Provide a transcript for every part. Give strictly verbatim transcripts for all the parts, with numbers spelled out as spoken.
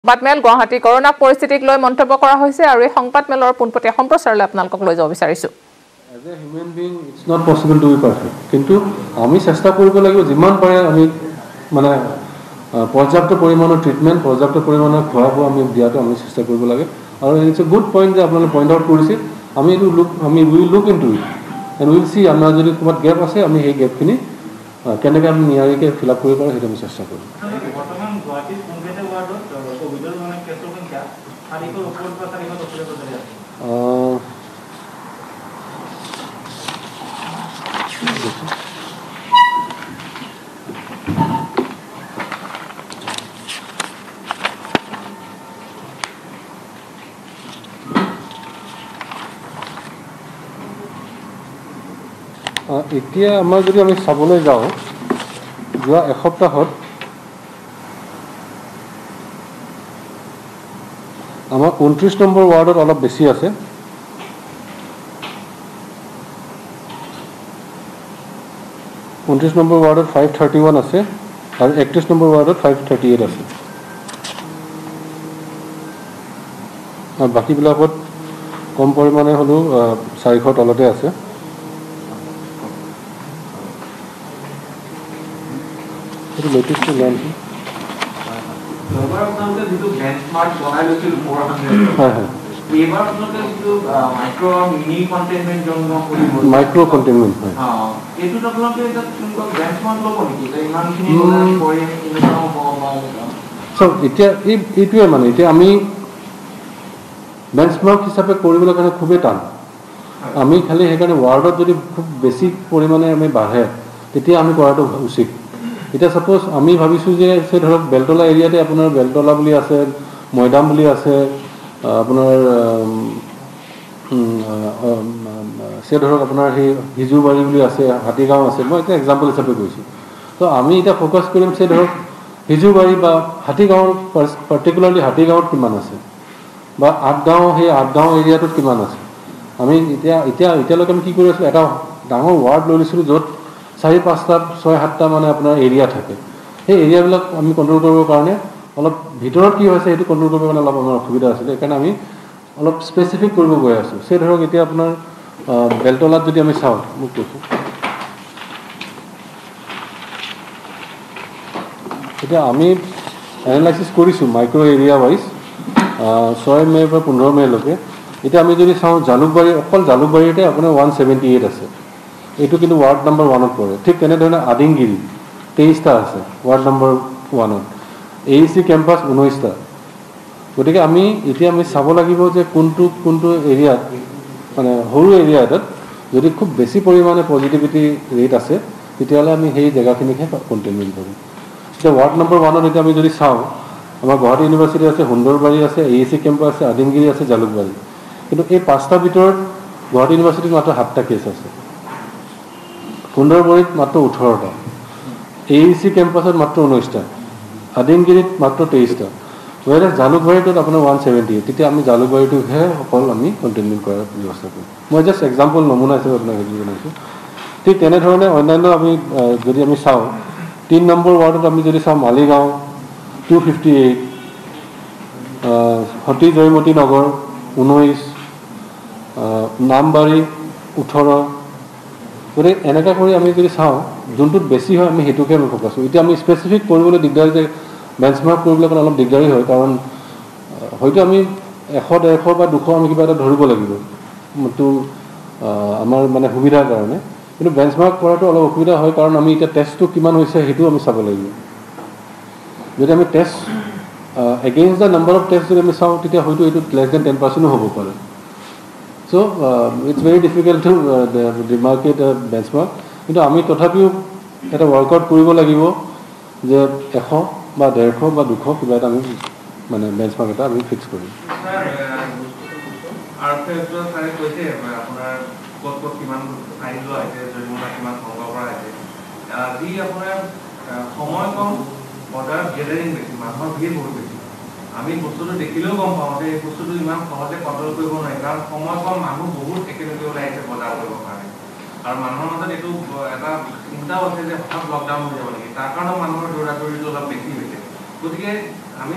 সংবাদমেল গুৱাহাটী কৰোনা পৰিস্থিতিক লৈ মন্তব্য কৰা হৈছে আৰু এই সংবাদমেলৰ পোনপটীয়া সম্প্ৰচাৰলৈ আপোনালোকক লৈ যাব বিচাৰিছো। As a human being, it's not possible to be perfect. কিন্তু আমি চেষ্টা কৰিব লাগিব যিমান পাৰে আমি মানে পৰ্যাপ্ত পৰিমাণৰ ট্ৰিটমেন্ট, পৰ্যাপ্ত পৰিমাণৰ খোৱা বোৱা আমি দিয়াটো আমি চেষ্টা কৰিব লাগে। আৰু ইটস এ গুড পইণ্ট যে আপোনালোকে পইণ্ট আউট কৰিছে। আমি এইটো লুক আমি will look into it and will see আমাৰ যদি ক'ৰবাত গেপ আছে আমি সেই গেপখিনি কেনেকৈ আমি নিয়াৰিকৈ ফিল আপ কৰিব পাৰোঁ সেইটো আমি চেষ্টা কৰিম। বৰ্তমান গুৱাহাটীত কোনকেইটা ৱাৰ্ডত কোভিডৰ মানে কেছৰ সংখ্যা চাৰিশৰ ওপৰত বা চাৰিশৰ ওপৰে চলি আছে? এতিয়া আমাৰ যদি আমি চাবলৈ যাওঁ যোৱা এসপ্তাহত আমাৰ ঊনত্ৰিছ নম্বৰ ৱাৰ্ডত অলপ বেছি আছে। ঊনত্ৰিছ নম্বৰ ৱাৰ্ডত ফাইভ থাৰ্টি ওৱান আছে আৰু একত্ৰিছ নম্বৰ ৱাৰ্ডত ফাইভ থাৰ্টি এইট আছে। আৰু বাকীবিলাকত কম পৰিমাণে হ'লেও চাৰিশৰ তলতে আছে। লেটেষ্টটো লঞ্চ এবাৰ আপোনালোকে যিটো বেঞ্চমাৰ্ক বনাই লৈছিল ফ'ৰ হাণ্ড্ৰেড হয় হয় এইবাৰ আপোনালোকে যিটো মাইক্ৰ' মিনি কণ্টেইনমেণ্ট জ'ন কৰিব মাইক্ৰ' কণ্টেইনমেণ্ট হয় এইটোত আপোনালোকে এতিয়া বেঞ্চমাৰ্ক ল'ব নেকি যে ইমানখিনি কৰিম এনেকুৱা হ'ব চাওক এতিয়া এই এইটোৱে মানে এতিয়া আমি বেঞ্চমাৰ্ক হিচাপে কৰিবলৈ কাৰণে খুবেই টান। আমি খালি সেইকাৰণে ৱাৰ্ডত যদি খুব বেছি পৰিমাণে আমি বাঢ়ে তেতিয়া আমি কৰাটো উচিত। এতিয়া ছাপ'জ আমি ভাবিছোঁ যে সেই ধৰক বেলতলা এৰিয়াতে আপোনাৰ বেলতলা বুলি আছে, মৈদাম বুলি আছে, আপোনাৰ সেই ধৰক আপোনাৰ সেই হিজুবাৰী বুলি আছে, হাতীগাঁও আছে, মই এতিয়া এক্সাম্পল হিচাপে কৈছোঁ। তো আমি এতিয়া ফ'কাছ কৰিম সেই ধৰক হিজুবাৰী বা হাতীগাঁৱৰ পাৰ্টিকুলাৰলি হাতীগাঁৱত কিমান আছে বা আঠগাঁও সেই আঠগাঁও এৰিয়াটোত কিমান আছে। আমি এতিয়া এতিয়া এতিয়ালৈকে আমি কি কৰি আছোঁ এটা ডাঙৰ ৱাৰ্ড লৈ লৈছিলোঁ য'ত চাৰি পাঁচটা ছয় সাতটা মানে আপোনাৰ এৰিয়া থাকে। সেই এৰিয়াবিলাক আমি কণ্ট্ৰল কৰিবৰ কাৰণে অলপ ভিতৰত কি হৈছে সেইটো কণ্ট্ৰল কৰিবৰ কাৰণে অলপ আমাৰ অসুবিধা আছিলে। সেইকাৰণে আমি অলপ স্পেচিফিক কৰিব গৈ আছোঁ। সেই ধৰক এতিয়া আপোনাৰ বেলতলাত যদি আমি চাওঁ মোক কৈছোঁ এতিয়া আমি এনালাইচিছ কৰিছোঁ মাইক্ৰ' এৰিয়া ৱাইজ ছয় মে'ৰ পৰা পোন্ধৰ মে'লৈকে। এতিয়া আমি যদি চাওঁ জালুকবাৰী অকল জালুকবাৰীতে আপোনাৰ ওৱান ছেভেণ্টি এইট আছে। এইটো কিন্তু ৱাৰ্ড নম্বৰ ওৱানত পৰে। ঠিক তেনেধৰণে আদিংগিৰি তেইছটা আছে ৱাৰ্ড নম্বৰ ওৱানত, এ ই চি কেম্পাছ ঊনৈছটা। গতিকে আমি এতিয়া আমি চাব লাগিব যে কোনটো কোনটো এৰিয়াত মানে সৰু এৰিয়া এটাত যদি খুব বেছি পৰিমাণে পজিটিভিটি ৰেট আছে তেতিয়াহ'লে আমি সেই জেগাখিনিকহে কণ্টেইনমেণ্ট কৰিম। এতিয়া ৱাৰ্ড নম্বৰ ওৱানত এতিয়া আমি যদি চাওঁ আমাৰ গুৱাহাটী ইউনিভাৰ্চিটি আছে, সুন্দৰবাৰী আছে, এ ই চি কেম্পাছ আছে, আদিংগিৰি আছে, জালুকবাৰী। কিন্তু এই পাঁচটাৰ ভিতৰত গুৱাহাটী ইউনিভাৰ্চিটিত মাত্ৰ সাতটা কেছ আছে, সুন্দৰবাৰীত মাত্ৰ ওঠৰটা, এ ই চি কেম্পাছত মাত্ৰ ঊনৈছটা, আদিংগিৰিত মাত্ৰ তেইছটা, গতিকে জালুকবাৰীটোত আপোনাৰ ওৱান ছেভেণ্টি এইট। তেতিয়া আমি জালুকবাৰীটোকহে অকল আমি কণ্টেইনমেণ্ট কৰাৰ ব্যৱস্থা কৰিম। মই জাষ্ট এক্সাম্পল নমুনা হিচাপে আপোনাক হেৰি জনাইছোঁ। ঠিক তেনেধৰণে অন্যান্য আমি যদি আমি চাওঁ তিনি নম্বৰ ৱাৰ্ডত আমি যদি চাওঁ Maligaon two fifty eight, Sati Joymati Nagar ঊনৈছ, নামবাৰী ওঠৰ। গতিকে এনেকৈ কৰি আমি যদি চাওঁ যোনটোত বেছি হয় আমি সেইটোকে আমি ফ'কাছ কৰোঁ। এতিয়া আমি স্পেচিফিক কৰিবলৈ দিগদাৰী যে বেঞ্চমাৰ্ক কৰিবলৈ কাৰণে অলপ দিগদাৰী হয়, কাৰণ হয়তো আমি এশ ডেৰশ বা দুশ আমি কিবা এটা ধৰিব লাগিব তো আমাৰ মানে সুবিধাৰ কাৰণে। কিন্তু বেঞ্চমাৰ্ক কৰাটো অলপ অসুবিধা হয়, কাৰণ আমি এতিয়া টেষ্টটো কিমান হৈছে সেইটোও আমি চাব লাগিব। যদি আমি test against the number of test যদি আমি চাওঁ তেতিয়া হয়তো এইটো লেছ দেন টেন পাৰ্চেণ্টো হ'ব পাৰে। So' it's very difficult to demarcate a benchmark. কিন্তু আমি তথাপিও এটা ৱৰ্কআউট কৰিব লাগিব যে এশ বা ডেৰশ বা দুশ কিবা এটা আমি মানে বেঞ্চমাৰ্ক এটা আমি ফিক্স কৰিম। সময় কম, বজাৰত গেডাৰিং বেছি, মানুহৰ ভিৰ বহুত বেছি। আমি বস্তুটো দেখিলেও গম পাওঁ যে এই বস্তুটো ইমান সহজে কণ্ট্ৰল কৰিব নোৱাৰি, কাৰণ সময় কম, মানুহ বহুত একেলগে ওলাই আহিছে বজাৰ কৰিবৰ কাৰণে। আৰু মানুহৰ মাজত এইটো এটা চিন্তাও আছে যে হঠাৎ লকডাউন হৈ যাব নেকি, তাৰ কাৰণেও মানুহৰ দৌৰা দৌৰিটো অলপ বেছি হৈছে। গতিকে আমি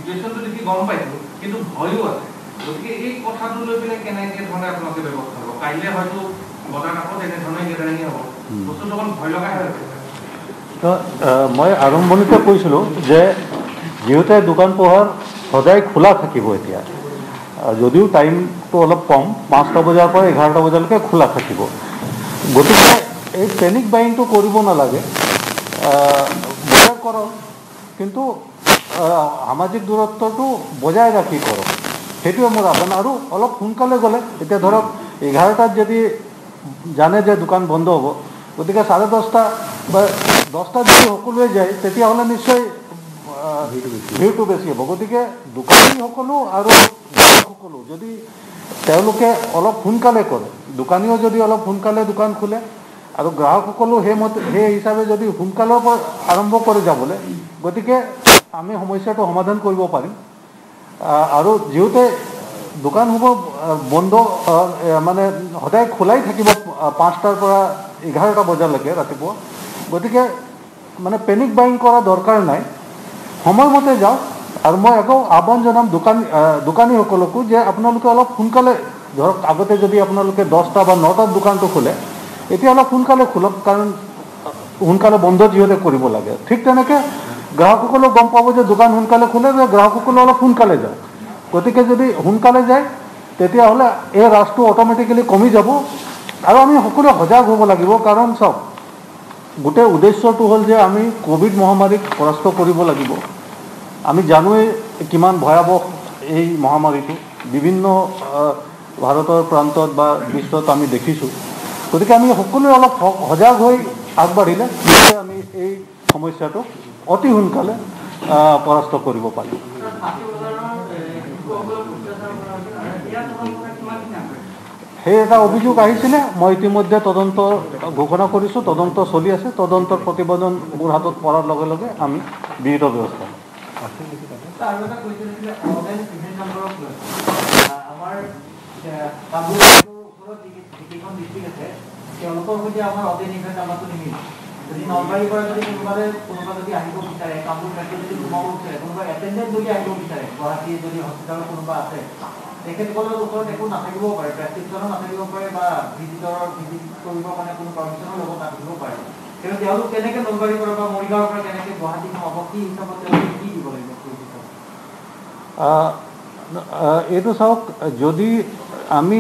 সিচুৱেশ্যনটো দেখি গম পাইছোঁ, কিন্তু ভয়ো আছে। গতিকে এই কথাটো লৈ পেলাই কেনেকৈ ধৰণে আপোনালোকে ব্যৱস্থা ল'ব? কাইলৈ হয়তো বজাৰ কাষত এনেধৰণে গেদাৰিঙে হ'ব, বস্তুটো অকণ ভয় লগা হৈ আছে। মই আৰম্ভণিতে কৈছিলোঁ যে যিহেতু দোকান পোহাৰ সদায় খোলা থাকিব এতিয়া, যদিও টাইমটো অলপ কম, পাঁচটা বজাৰ পৰা এঘাৰটা বজালৈকে খোলা থাকিব। গতিকে এই পেনিক বাইংটো কৰিব নালাগে, বজাৰ কৰক, কিন্তু সামাজিক দূৰত্বটো বজাই ৰাখি কৰক, সেইটোৱে মোৰ আহ্বান। আৰু অলপ সোনকালে গ'লে, এতিয়া ধৰক এঘাৰটাত যদি জানে যে দোকান বন্ধ হ'ব, গতিকে চাৰে দহটা বা দহটাত যদি সকলোৱে যায় তেতিয়াহ'লে নিশ্চয় ভিৰটো বেছি হ'ব। গতিকে দোকানীসকলো আৰু গ্ৰাহকসকলো যদি তেওঁলোকে অলপ সোনকালে কৰে, দোকানীও যদি অলপ সোনকালে দোকান খোলে আৰু গ্ৰাহকসকলো সেইমতে সেই হিচাপে যদি সোনকালৰ পৰা আৰম্ভ কৰি যাবলৈ, গতিকে আমি সমস্যাটো সমাধান কৰিব পাৰিম। আৰু যিহেতু দোকান হ'ব বন্ধ, মানে সদায় খোলাই থাকিব পাঁচটাৰ পৰা এঘাৰটা বজালৈকে ৰাতিপুৱা, গতিকে মানে পেনিক বাইং কৰা দৰকাৰ নাই, সময়মতে যাওক। আৰু মই আকৌ আহ্বান জনাম দোকানী দোকানীসকলকো যে আপোনালোকে অলপ সোনকালে, ধৰক আগতে যদি আপোনালোকে দহটা বা নটাত দোকানটো খোলে, এতিয়া অলপ সোনকালে খোলক, কাৰণ সোনকালে বন্ধ যিহেতু কৰিব লাগে। ঠিক তেনেকৈ গ্ৰাহকসকলেও গম পাব যে দোকান সোনকালে খোলে, যে গ্ৰাহকসকলে অলপ সোনকালে যায়। গতিকে যদি সোনকালে যায় তেতিয়াহ'লে এই ৰাজটো অট'মেটিকেলি কমি যাব। আৰু আমি সকলোৱে সজাগ হ'ব লাগিব, কাৰণ চাওক গোটেই উদ্দেশ্যটো হ'ল যে আমি ক'ভিড মহামাৰীক পৰাস্ত কৰিব লাগিব। আমি জানোৱেই কিমান ভয়াৱহ এই মহামাৰীটো, বিভিন্ন ভাৰতৰ প্ৰান্তত বা বিশ্বত আমি দেখিছোঁ। গতিকে আমি সকলোৱে অলপ সজাগ হৈ আগবাঢ়িলে নিশ্চয় আমি এই সমস্যাটো অতি সোনকালে পৰাস্ত কৰিব পাৰিম। সেই এটা অভিযোগ আহিছিলে, মই ইতিমধ্যে তদন্ত ঘোষণা কৰিছোঁ, তদন্ত চলি আছে। তদন্তৰ প্ৰতিবেদন মোৰ হাতত পৰাৰ লগে লগে আমি বিহিত ব্যৱস্থা যদি নলবাৰীৰ পৰা যদি কোনোবাই কোনোবা যদি আহিব বিচাৰে, কামৰূপ মেট্ৰ' যদি সোমাব বিচাৰে, কোনোবা এটেণ্ডেণ্ট যদি আহিব বিচাৰে, গুৱাহাটীৰ যদি হস্পিটেলত কোনোবা আছে, তেখেতসকলৰ ওচৰত একো নাথাকিবও পাৰে, প্ৰেছক্ৰিপশ্যনো নাথাকিব পাৰে বা ভিজিটৰ ভিজিট কৰিবৰ কাৰণে কোনো পাৰ্মিশ্যনো ল'ব নাথাকিব পাৰে। কিন্তু তেওঁলোক কেনেকৈ নলবাৰীৰ পৰা বা মৰিগাঁৱৰ পৰা কেনেকৈ গুৱাহাটী সোমাব, কি হিচাপত তেওঁলোকে কি দিব লাগিব? এইটো চাওক, যদি আমি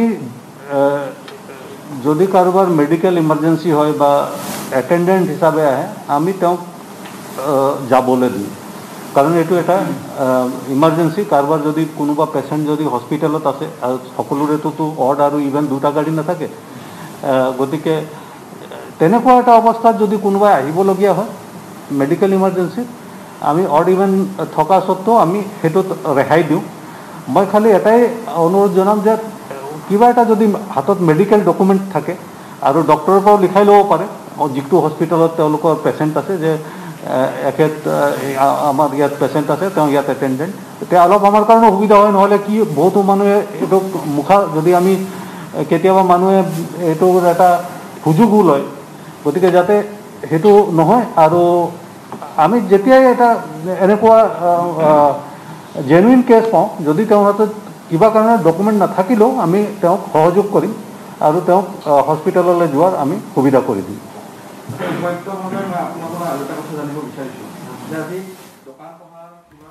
যদি কাৰোবাৰ মেডিকেল ইমাৰ্জেঞ্চি হয় বা এটেণ্ডেণ্ট হিচাপে আহে, আমি তেওঁক যাবলৈ দিওঁ, কাৰণ এইটো এটা ইমাৰ্জেঞ্চি। কাৰোবাৰ যদি কোনোবা পেচেণ্ট যদি হস্পিটেলত আছে, আৰু সকলোৰেতো অড আৰু ইভেন দুটা গাড়ী নাথাকে, গতিকে তেনেকুৱা এটা অৱস্থাত যদি কোনোবাই আহিবলগীয়া হয় মেডিকেল ইমাৰ্জেঞ্চিত, আমি অড ইভেন থকা স্বত্বেও আমি সেইটোত ৰেহাই দিওঁ। মই খালি এটাই অনুৰোধ জনাম যে কিবা এটা যদি হাতত মেডিকেল ডকুমেণ্ট থাকে আৰু ডক্টৰৰ পৰাও লিখাই ল'ব পাৰে যিটো হস্পিটেলত তেওঁলোকৰ পেচেণ্ট আছে, যে এখেত আমাৰ ইয়াত পেচেণ্ট আছে, তেওঁ ইয়াত এটেণ্ডেণ্ট, তেতিয়া অলপ আমাৰ কাৰণে সুবিধা হয়। নহ'লে কি, বহুতো মানুহে এইটো মুখা, যদি আমি কেতিয়াবা মানুহে এইটো এটা সুযোগো লয়, গতিকে যাতে সেইটো নহয়। আৰু আমি যেতিয়াই এটা এনেকুৱা জেনুইন কেছ পাওঁ, যদি তেওঁৰ হাতত কিবা কাৰণে ডকুমেণ্ট নাথাকিলেও আমি তেওঁক সহযোগ কৰিম আৰু তেওঁক হস্পিটেললৈ যোৱাৰ আমি সুবিধা কৰি দিম। মই আপোনালোকৰ আৰু এটা কথা জানিব বিচাৰিছোঁ যে আজি দোকান পোহাৰ কিবা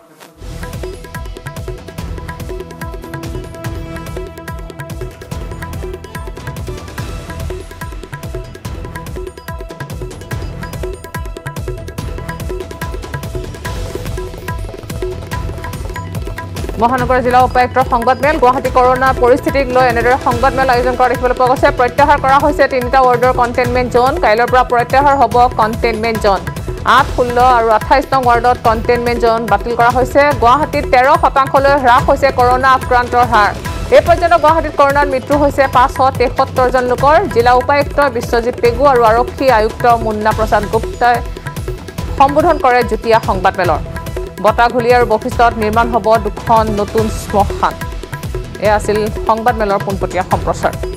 মহানগৰ জিলা উপায়ুক্তৰ সংবাদমেল। গুৱাহাটী কৰোনা পৰিস্থিতিক লৈ এনেদৰে সংবাদমেল আয়োজন কৰা দেখিবলৈ পোৱা গৈছে। প্ৰত্যাহাৰ কৰা হৈছে তিনিটা ৱাৰ্ডৰ কণ্টেইনমেণ্ট জোন। কাইলৈৰ পৰা প্ৰত্যাহাৰ হ'ব কণ্টেইনমেণ্ট জোন। আঠ ষোল্ল আৰু আঠাইছ নং ৱাৰ্ডত কণ্টেইনমেণ্ট জোন বাতিল কৰা হৈছে। গুৱাহাটীত তেৰ শতাংশলৈ হ্ৰাস হৈছে কৰোনা আক্ৰান্তৰ হাৰ। এই পৰ্যন্ত গুৱাহাটীত কৰোনাত মৃত্যু হৈছে পাঁচশ তেসত্তৰজন লোকৰ। জিলা উপায়ুক্ত বিশ্বজিৎ পেগু আৰু আৰক্ষী আয়ুক্ত মুন্না প্ৰসাদ গুপ্তাই সম্বোধন কৰে যুটীয়া সংবাদমেলৰ। বটাঘুলি আৰু বশিষ্ঠত নিৰ্মাণ হ'ব দুখন নতুন শ্মশান। এয়া আছিল সংবাদমেলৰ পোনপটীয়া সম্প্ৰচাৰ।